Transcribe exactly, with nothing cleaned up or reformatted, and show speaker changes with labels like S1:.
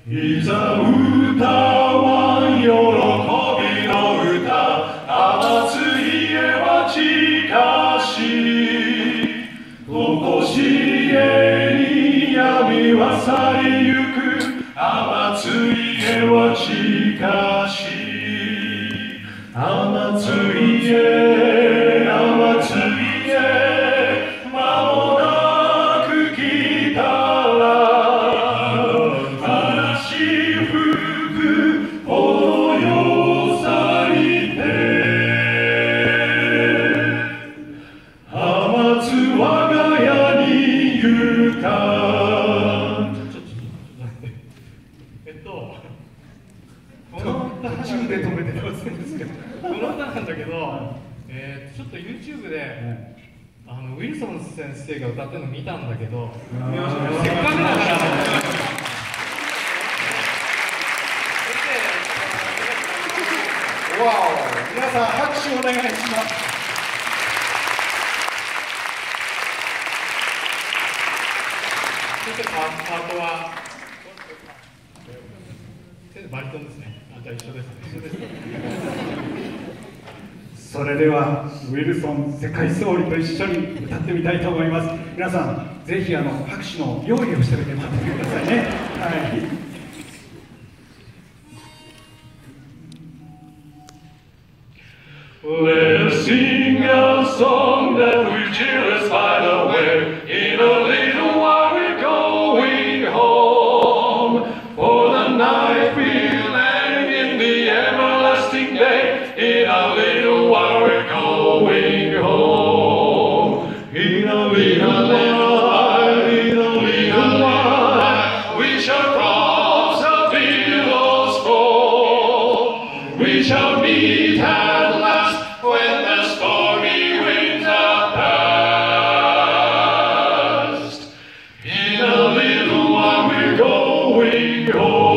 S1: いざ歌わん喜びの歌、天津へは近し、とこしえに闇は去りゆく、天津へは近し、天津へ天津へ間もなく来たら、嵐吹くほどよさりて、天津我が家に行くか。
S2: えっとこの歌初めて止めてたんですけど、この歌なんだけど、えー、ちょっと YouTube で、あのウィルソン先生が歌ってるの見たんだけど、せっかくだから
S3: わお、皆さん拍手お願いします。
S2: 先生、パートは先生バリトンですね。あ、じゃあ一緒ですね。一緒です
S3: それではウィルソン世界総理と一緒に歌ってみたいと思います。皆さんぜひあの拍手の用意をしておいて待っててくださいね。はい。
S1: Let us sing a song that will cheer us by the way. In a little while we're going home, for the night will end in the everlasting day. In a little while we're going home. In a little while, in a little while, we shall cross the billows full. We shall meet at last when the stormy winds are past. In a little while we're going home.